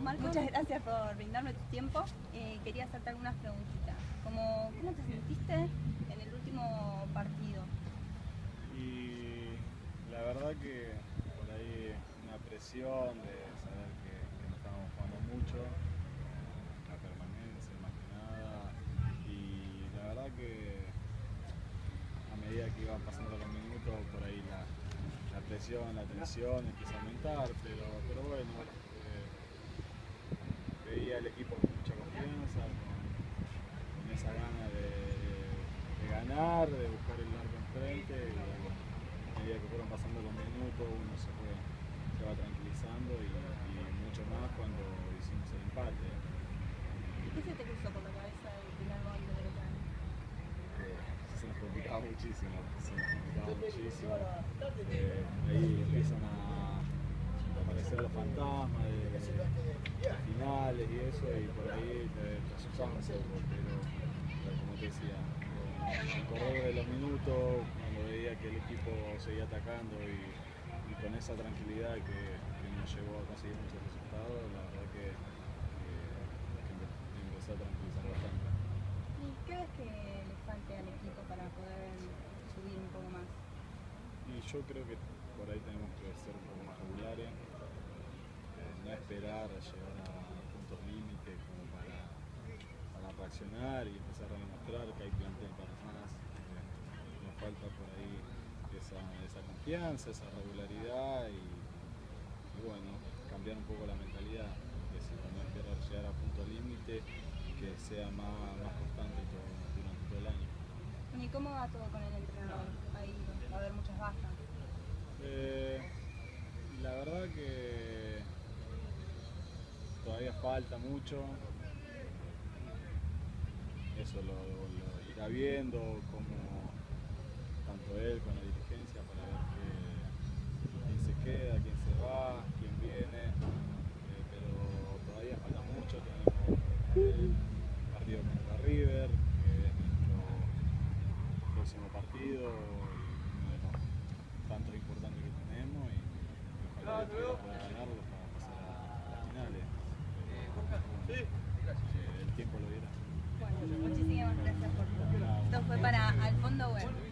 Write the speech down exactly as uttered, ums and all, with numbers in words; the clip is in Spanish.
Marco, muchas gracias por brindarme tu tiempo. Eh, quería hacerte algunas preguntitas. Como, ¿cómo te sentiste en el último partido? Y la verdad que por ahí una presión de saber que, que no estábamos jugando mucho, la permanencia más que nada, y la verdad que a medida que iban pasando los minutos, por ahí la, la presión, la tensión empieza a aumentar, pero, pero bueno, eh, veía el equipo con mucha confianza, con, con esa gana de, de ganar, de buscar el arco enfrente, y bueno, a medida que fueron pasando los minutos uno se, fue, se va tranquilizando y, y mucho más cuando hicimos el empate. ¿Qué se te cruzó por la cabeza del primer gol de Belgrano? Eh, se nos complicaba muchísimo, se nos complicaba muchísimo. Eh, ahí empiezan a aparecer los fantasmas de, de, de finales y eso, y por ahí te, te asustas un poco, pero, pero como te decía, con el correr de los minutos, cuando veía que el equipo seguía atacando y, y con esa tranquilidad que, que nos llevó a conseguir muchos resultados, la verdad que, que, que me, me empezó a tranquilizar bastante. ¿Y qué ves que le falte al equipo para poder subir un poco más? Y yo creo que por ahí tenemos que ser un poco más regulares, eh, no esperar a llegar a puntos límite como para, para reaccionar y empezar a demostrar que hay plantel para más. Eh, nos falta por ahí esa, esa confianza, esa regularidad y, y bueno, cambiar un poco la mentalidad, es decir, no esperar llegar a punto límite y que sea más, más constante todo, durante todo el año. ¿Y cómo va todo con el entrenador? Ahí va a haber muchas bajas. Eh, la verdad que todavía falta mucho, eso lo, lo irá viendo, como tanto él con la dirigencia, para ver que, quién se queda, quién se va, quién viene, eh, pero todavía falta mucho. Tenemos el partido contra River, que es nuestro próximo partido y uno de los tantos importantes que tenemos, y ojalá que pueda ganarlo para pasar a, a las finales. Pero, el tiempo lo dirá. Bueno, muchísimas gracias por todo. Esto fue para Al Fondo Web.